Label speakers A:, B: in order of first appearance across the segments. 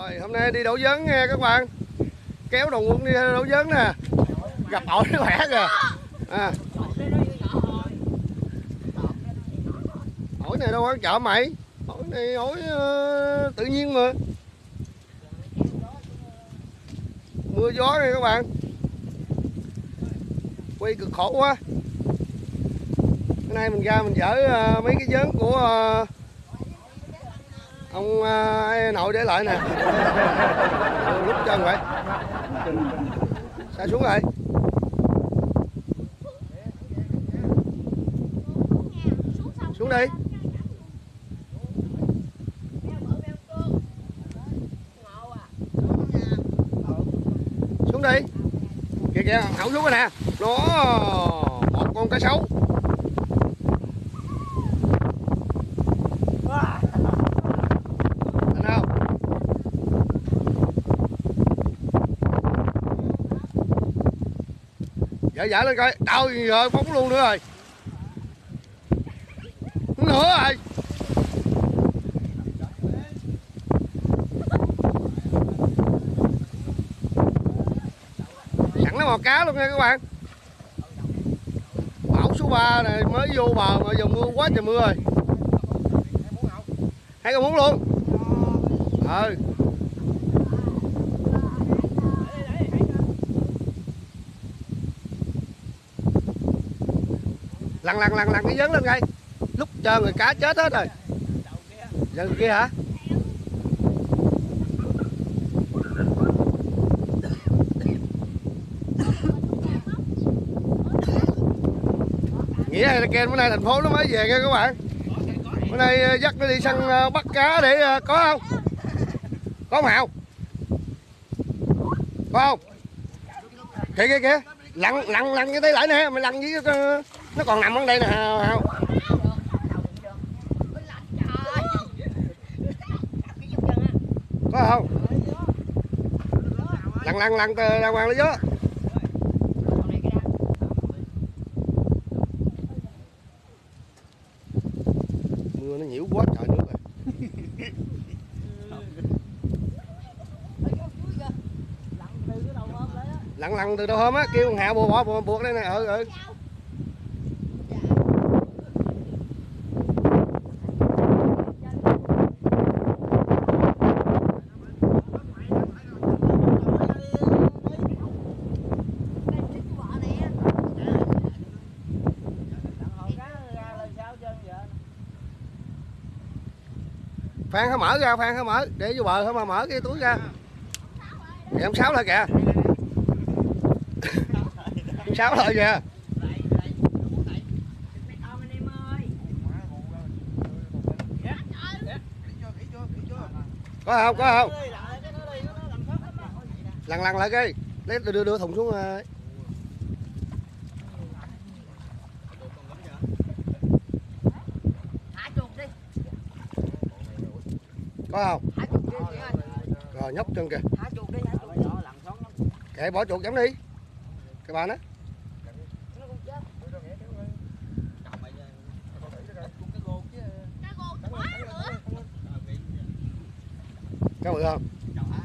A: Rồi hôm nay đi đổ giớn nha các bạn. Kéo đồng quân đi đổ giớn nè. Gặp ổi nó khỏe kìa. Ổi này đâu có chợ mày. Ổi này ổi tự nhiên mà. Mưa gió này các bạn. Quay cực khổ quá. Hôm nay mình ra mình dỡ mấy cái giớn của ông nội để lại nè. Lúc chân vậy. Sao xuống rồi? Xuống đi. Xuống đi. Kìa kìa, hậu xuống rồi nè. Đó, một con cá sấu. Anh không? Dở lên coi. Đâu rồi, phóng luôn nữa rồi. Nữa rồi. Sẵn nó mò cá luôn nha các bạn. Bão số 3 này mới vô bờ mà giờ mưa quá trời mưa rồi. Hai con muốn luôn. Lăn cái giớn lên coi. Lúc chờ người cá chết hết rồi. Giờ người kia hả? Nghĩa là kênh bữa nay thành phố nó mới về nha các bạn. Bữa nay dắt nó đi săn bắt cá để có không? Có không Hào? Có không? Kìa. Lăn cái tay lại nè, mày lăn với nó còn nằm ở đây nè Hào. Có không? Lăn ra ngoài lấy gió. Mưa nó nhiễu quá trời nước rồi. Lăn từ đâu hôm á, kêu Hào buộc đây nè. Phan hả mở, để vô bờ hả mà mở cái túi ra. Kìa ông Sáu lại kìa. Ông Sáu lại kìa. Có không? Lăn lại cái. Lấy đưa thùng xuống. Có không? Rồi nhóc chân kìa. Kệ bỏ chuột giống đi. Cái bà nó. Cá bự không?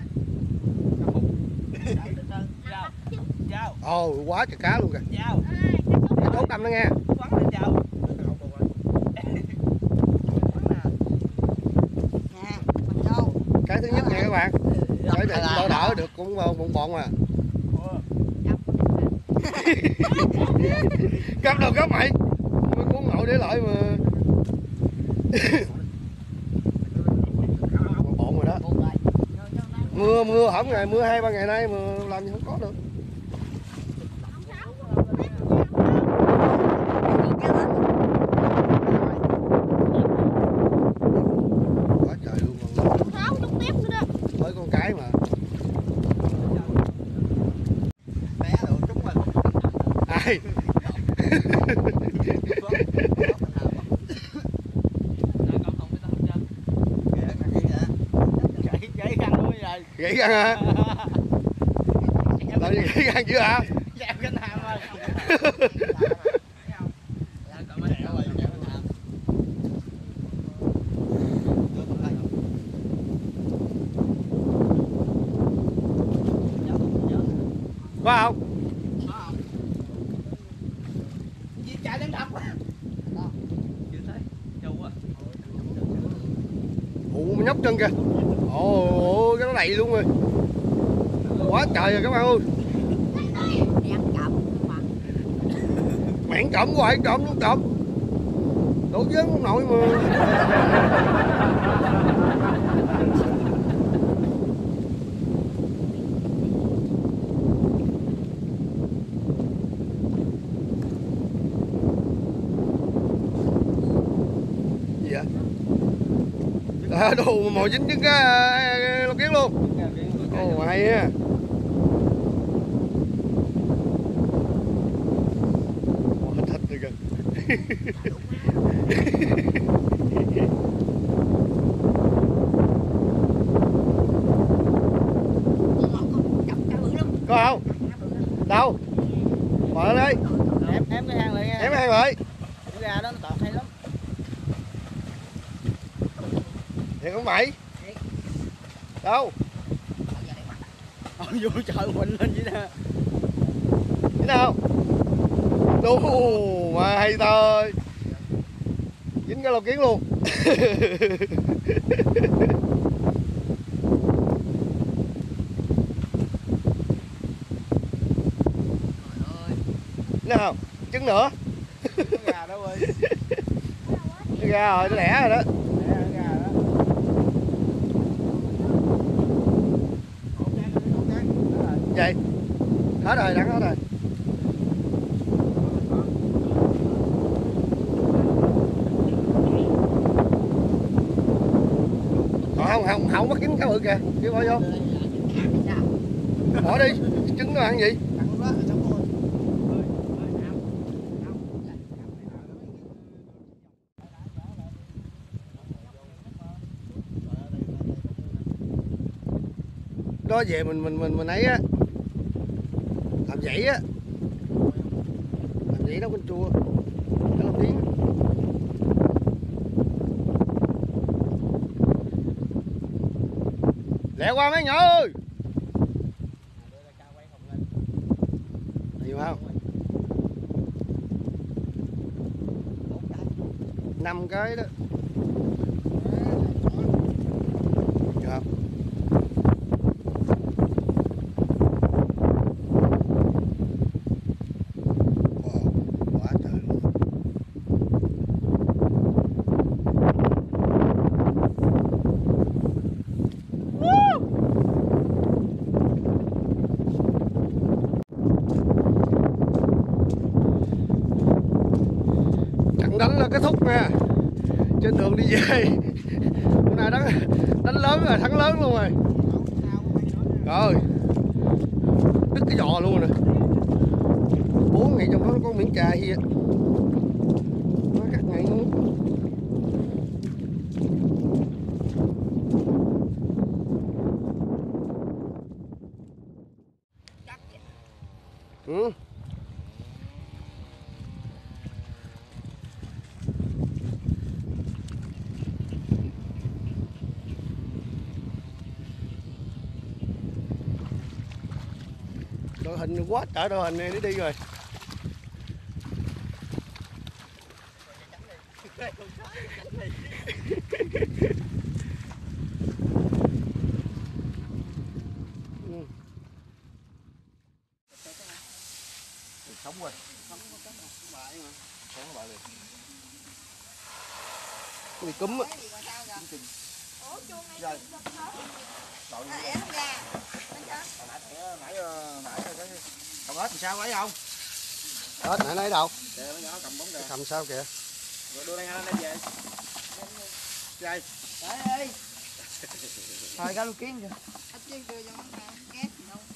A: Ồ quá trời cá luôn kìa. Cái tốt đâm nó nghe. Cái thứ nhất nha các bạn. Để đỡ được cũng bọn mà. Cắm đầu gấp mày. Mới cuốn nội để lại mà. Bọn rồi đó. Mưa hổng ngày, mưa 2-3 ngày nay mà làm gì không có được. Quá trời luôn mà. Với con cái mà. Ai? Gãy răng hả? Làm gì gãy răng chưa hả?
B: Dạo cái hàm ơi.
A: Có không?
B: Gì chạy đến đập. Chưa thấy. Châu quá.
A: Ủa mà nhóc chân kìa. Ồ, cái nó đầy luôn rồi. Quá trời rồi các bạn ơi. Mẹn trộm hoài, trộm luôn trộm. Đổ vớn không nổi mà. Gì vậy? Đồ mồi dính với cái lô kiến luôn. Ồ hay ha. Thịt rồi kìa. Có không? Đâu? Mở đây.
B: Em cái hang lại nha.
A: Em cái hang lại.
B: Cái gà đó nó tọt hay lắm.
A: Thiệt không mày? Đâu?
B: Vô trời quỳnh lên vậy nè.
A: Thế nào? Đu mà hay thôi. Dính cái lô kiến luôn. Nào, trứng nữa.
B: Cái gà đó ơi.
A: Cái gà rồi, nó đẻ rồi đó.
B: Đẻ gà đó.
A: Vậy. Hết rồi, đắng hết rồi. Không bắt dính cá bự kìa, kêu bỏ vô. Bỏ đi, trứng nó ăn gì? Đó về mình ấy á, làm vậy á, làm vậy nó con chua, nó làm tiếng. Lẹ qua mấy nhỏ ơi. Nhiều không? 5 cái đó. Được không? Quá trời luôn. Trận đánh là kết thúc nha. Trên đường đi về. Bữa nay đánh lớn rồi, thắng lớn luôn rồi. Rồi. Đứt cái giò luôn rồi nè. 4 ngày trong đó nó có miếng trà gì á. Nó cắt ngay luôn. Ừ. Đội hình quá trời đội hình này đi rồi. Sống rồi. Sống bại mà. Sống bại liền. Cái cúm á. Rồi. Còn ếch thì sao lấy không? Ếch nãy lấy đâu?
B: Kìa mấy nhỏ cầm bóng kìa.
A: Cầm sao kìa?
B: Rồi đưa đây ha, đem về. Đây. Đấy đi. Thôi cá lô kiến kìa. Ếch chiên chưa cho nó ghét gì đâu.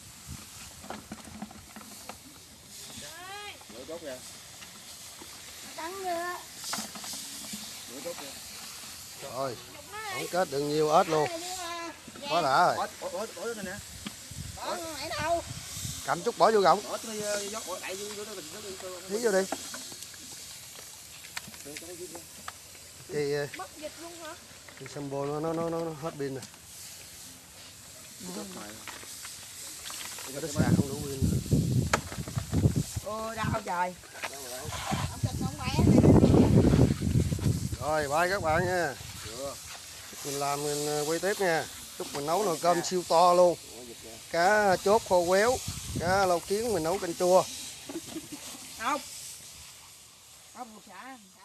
B: Lửa chốt kìa.
C: Cắn nữa.
B: Lửa chốt kìa.
A: Rồi, không kết được nhiều ếch luôn. Quá đã rồi.
B: Bỏ nè.
C: Bỏ ở đâu?
A: Cầm chút bỏ vô gọng.
B: Bỏ vô đẩy vô đó
A: Thí vô đi.
C: Mất dịch luôn hả?
A: Thì Sambo nó hết pin rồi. Nó sạc không đủ pin.
B: Ôi đau trời.
C: Ông thịt không khỏe.
A: Rồi bye các bạn nha. Mình làm mình quay tiếp nha. Chúc mình nấu nồi cơm siêu to luôn. Cá chốt khô quéo, cá lau kiến mình nấu canh chua.
B: Không. Không buộc xả.